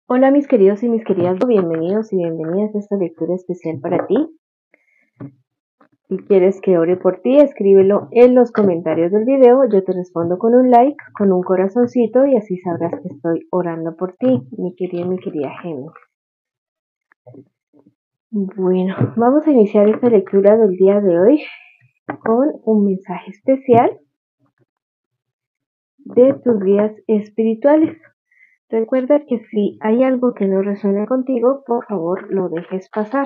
Hola mis queridos y mis queridas, bienvenidos y bienvenidas a esta lectura especial para ti. Si quieres que ore por ti, escríbelo en los comentarios del video, yo te respondo con un like, con un corazoncito y así sabrás que estoy orando por ti, mi querida Géminis. Bueno, vamos a iniciar esta lectura del día de hoy con un mensaje especial de tus guías espirituales. Recuerda que si hay algo que no resuene contigo, por favor lo dejes pasar.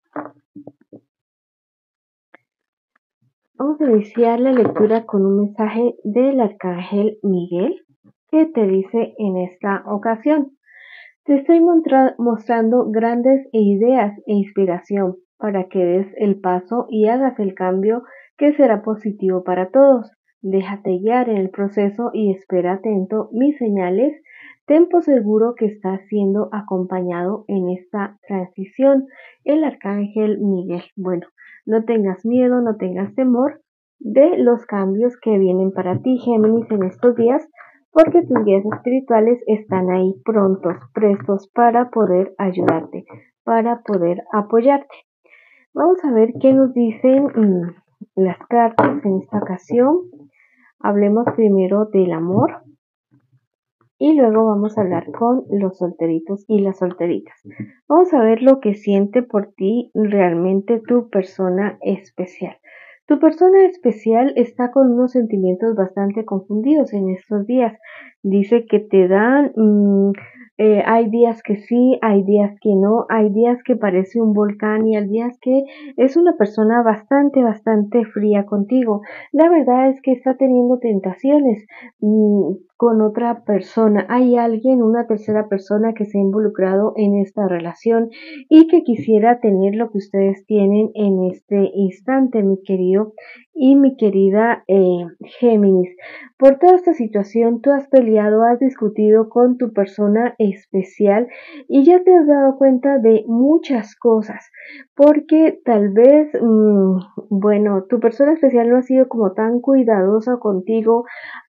Vamos a iniciar la lectura con un mensaje del Arcángel Miguel que te dice en esta ocasión: te estoy mostrando grandes ideas e inspiración para que des el paso y hagas el cambio que será positivo para todos. Déjate guiar en el proceso y espera atento mis señales. Ten por seguro que estás siendo acompañado en esta transición. El Arcángel Miguel. Bueno, no tengas miedo, no tengas temor de los cambios que vienen para ti, Géminis, en estos días, porque tus guías espirituales están ahí prontos, prestos para poder ayudarte, para poder apoyarte. Vamos a ver qué nos dicen las cartas en esta ocasión. Hablemos primero del amor y luego vamos a hablar con los solteritos y las solteritas. Vamos a ver lo que siente por ti realmente tu persona especial. Tu persona especial está con unos sentimientos bastante confundidos en estos días. Dice que te dan, hay días que sí, hay días que no, hay días que parece un volcán y hay días que es una persona bastante fría contigo. La verdad es que está teniendo tentaciones con otra persona. Hay alguien, una tercera persona que se ha involucrado en esta relación y que quisiera tener lo que ustedes tienen en este instante, mi querido y mi querida Géminis. Por toda esta situación, tú has peleado, has discutido con tu persona especial y ya te has dado cuenta de muchas cosas, porque tal vez, bueno, tu persona especial no ha sido como tan cuidadosa contigo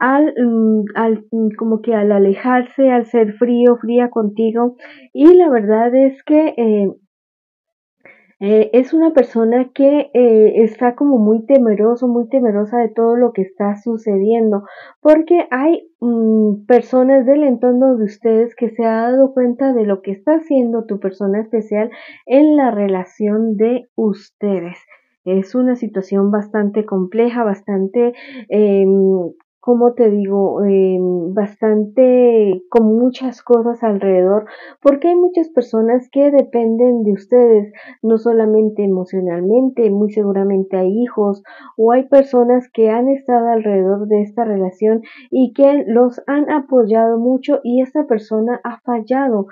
como que al alejarse, al ser fría contigo, y la verdad es que es una persona que está como muy temerosa de todo lo que está sucediendo, porque hay personas del entorno de ustedes que se ha dado cuenta de lo que está haciendo tu persona especial en la relación de ustedes. Es una situación bastante compleja, bastante, como te digo, bastante con muchas cosas alrededor, porque hay muchas personas que dependen de ustedes, no solamente emocionalmente, muy seguramente hay hijos o hay personas que han estado alrededor de esta relación y que los han apoyado mucho y esta persona ha fallado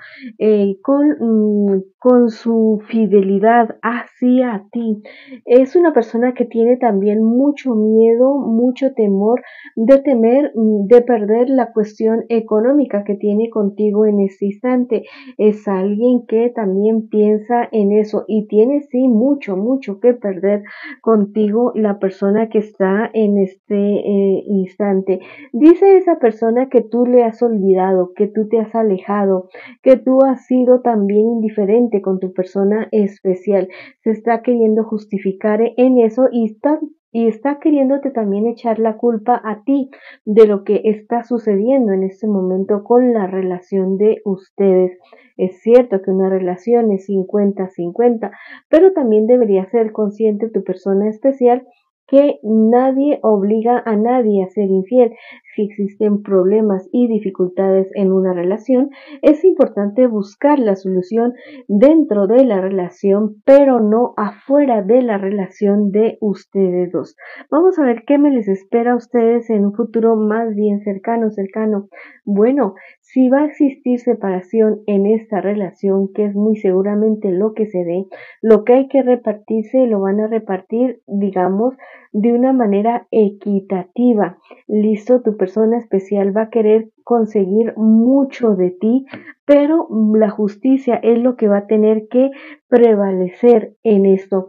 con su fidelidad hacia ti. Es una persona que tiene también mucho miedo, mucho temor de perder la cuestión económica que tiene contigo en este instante. Es alguien que también piensa en eso y tiene sí mucho que perder contigo, la persona que está en este instante. Dice esa persona que tú le has olvidado, que tú te has alejado, que tú has sido también indiferente con tu persona especial. Se está queriendo justificar en eso y está queriéndote también echar la culpa a ti de lo que está sucediendo en este momento con la relación de ustedes. Es cierto que una relación es 50-50, pero también debería ser consciente tu persona especial que nadie obliga a nadie a ser infiel. Si existen problemas y dificultades en una relación, es importante buscar la solución dentro de la relación, pero no afuera de la relación de ustedes dos. Vamos a ver qué me les espera a ustedes en un futuro más bien cercano. Bueno, si va a existir separación en esta relación, que es muy seguramente lo que se ve, lo que hay que repartirse lo van a repartir, digamos, de una manera equitativa. Listo, tu persona especial va a querer conseguir mucho de ti, pero la justicia es lo que va a tener que prevalecer en esto.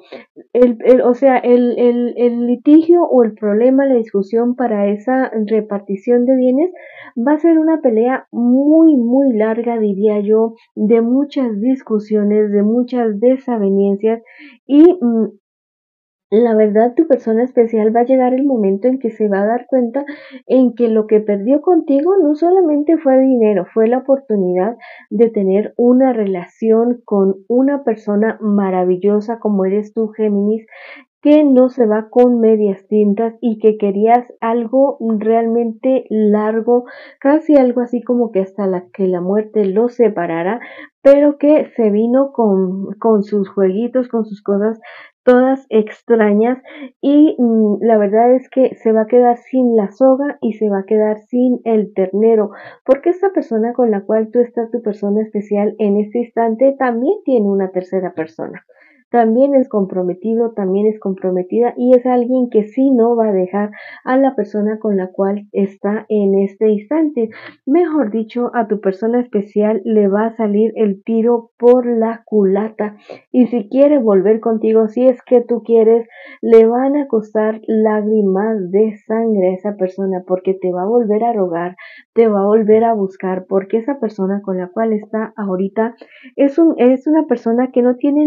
El litigio o el problema, la discusión para esa repartición de bienes va a ser una pelea muy, muy larga, diría yo, de muchas discusiones, de muchas desavenencias y la verdad, tu persona especial va a llegar el momento en que se va a dar cuenta en que lo que perdió contigo no solamente fue dinero, fue la oportunidad de tener una relación con una persona maravillosa como eres tú, Géminis, que no se va con medias tintas y que querías algo realmente largo, casi algo así como que hasta que la muerte los separara, pero que se vino con sus jueguitos, con sus cosas todas extrañas y la verdad es que se va a quedar sin la soga y se va a quedar sin el ternero, porque esta persona con la cual tú estás, tu persona especial en este instante, también tiene una tercera persona. También es comprometido, también es comprometida y es alguien que sí no va a dejar a la persona con la cual está en este instante. Mejor dicho, a tu persona especial le va a salir el tiro por la culata y si quiere volver contigo, si es que tú quieres, le van a costar lágrimas de sangre a esa persona porque te va a volver a rogar, te va a volver a buscar porque esa persona con la cual está ahorita es una persona que no tiene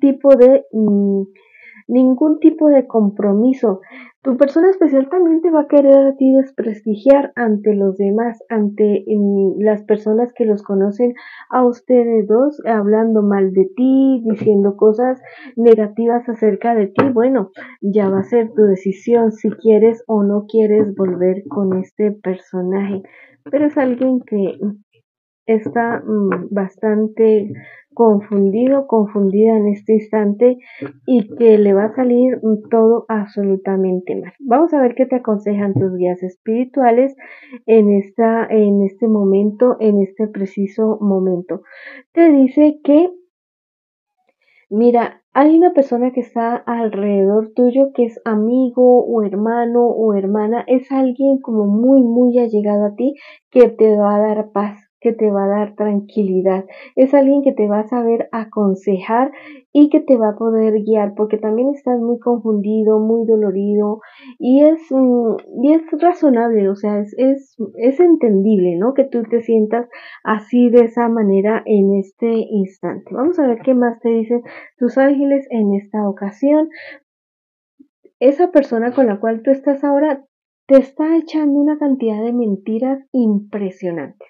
ningún tipo de compromiso. Tu persona especial también te va a querer a ti desprestigiar ante los demás, ante las personas que los conocen a ustedes dos, hablando mal de ti, diciendo cosas negativas acerca de ti. Bueno, ya va a ser tu decisión si quieres o no quieres volver con este personaje. Pero es alguien que está bastante confundido, confundida en este instante y que le va a salir todo absolutamente mal. Vamos a ver qué te aconsejan tus guías espirituales en este momento, en este preciso momento. Te dice que, mira, hay una persona que está alrededor tuyo que es amigo o hermano o hermana, es alguien como muy, muy allegado a ti que te va a dar paz, que te va a dar tranquilidad. Es alguien que te va a saber aconsejar y que te va a poder guiar porque también estás muy confundido, muy dolorido y es razonable, o sea, es entendible, ¿no? Que tú te sientas así de esa manera en este instante. Vamos a ver qué más te dicen tus ángeles en esta ocasión. Esa persona con la cual tú estás ahora te está echando una cantidad de mentiras impresionantes.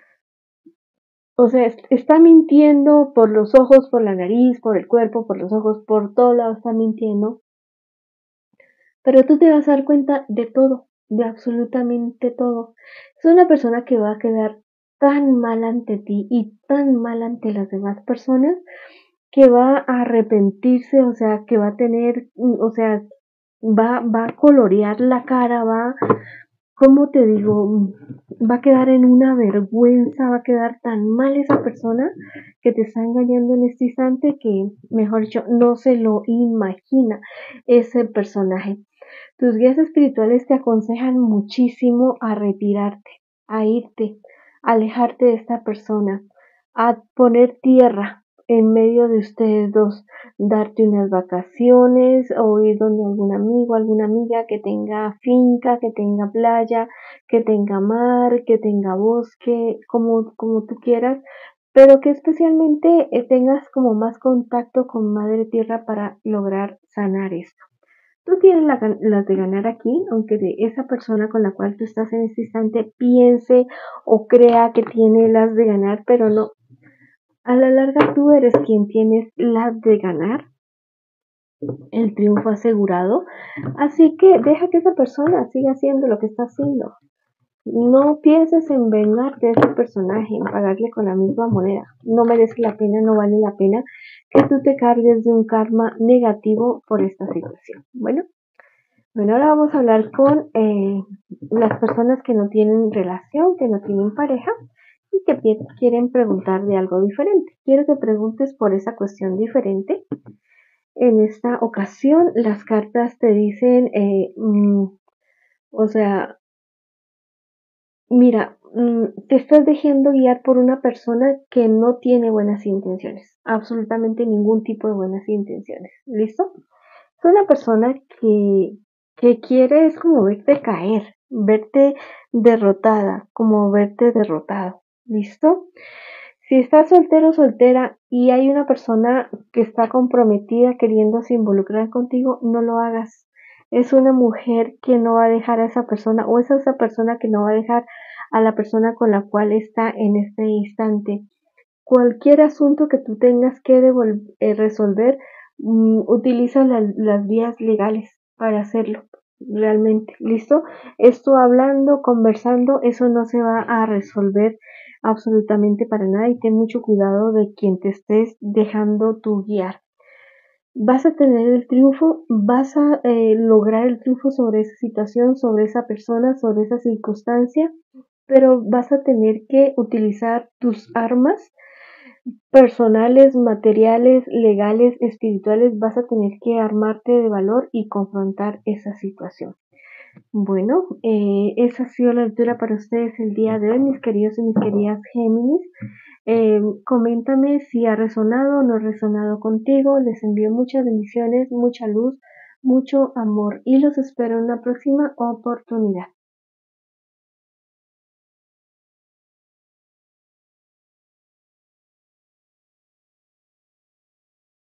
O sea, está mintiendo por los ojos, por la nariz, por el cuerpo, por los ojos, por todo lado está mintiendo. Pero tú te vas a dar cuenta de todo, de absolutamente todo. Es una persona que va a quedar tan mal ante ti y tan mal ante las demás personas que va a arrepentirse, o sea, que va a tener, o sea, va a colorear la cara, ¿cómo te digo? Va a quedar en una vergüenza, va a quedar tan mal esa persona que te está engañando en este instante que, mejor dicho, no se lo imagina ese personaje. Tus guías espirituales te aconsejan muchísimo a retirarte, a irte, a alejarte de esta persona, a poner tierra en medio de ustedes dos, darte unas vacaciones o ir donde algún amigo, alguna amiga que tenga finca, que tenga playa, que tenga mar, que tenga bosque, como tú quieras, pero que especialmente tengas como más contacto con Madre Tierra para lograr sanar esto. Tú tienes las de ganar aquí, aunque de esa persona con la cual tú estás en este instante piense o crea que tiene las de ganar, pero no. A la larga tú eres quien tienes las de ganar, el triunfo asegurado. Así que deja que esa persona siga haciendo lo que está haciendo. No pienses en vengarte de ese personaje, en pagarle con la misma moneda. No merece la pena, no vale la pena que tú te cargues de un karma negativo por esta situación. Bueno, ahora vamos a hablar con las personas que no tienen relación, que no tienen pareja y que quieren preguntar de algo diferente. Quiero que preguntes por esa cuestión diferente. En esta ocasión, las cartas te dicen, o sea, Mira, te estás dejando guiar por una persona que no tiene buenas intenciones, absolutamente ningún tipo de buenas intenciones, ¿listo? Es una persona que quiere es como verte caer, verte derrotada, como verte derrotado, ¿listo? Si estás soltero o soltera y hay una persona que está comprometida queriéndose involucrar contigo, no lo hagas. Es una mujer que no va a dejar a esa persona o es esa persona que no va a dejar a la persona con la cual está en este instante. Cualquier asunto que tú tengas que resolver, utiliza las vías legales para hacerlo, realmente, ¿listo? Esto hablando, conversando, eso no se va a resolver absolutamente para nada y ten mucho cuidado de quien te estés dejando tu guiar. Vas a tener el triunfo, vas a lograr el triunfo sobre esa situación, sobre esa persona, sobre esa circunstancia, pero vas a tener que utilizar tus armas personales, materiales, legales, espirituales, vas a tener que armarte de valor y confrontar esa situación. Bueno, esa ha sido la lectura para ustedes el día de hoy, mis queridos y mis queridas Géminis. Coméntame si ha resonado o no ha resonado contigo. Les envío muchas bendiciones, mucha luz, mucho amor y los espero en una próxima oportunidad.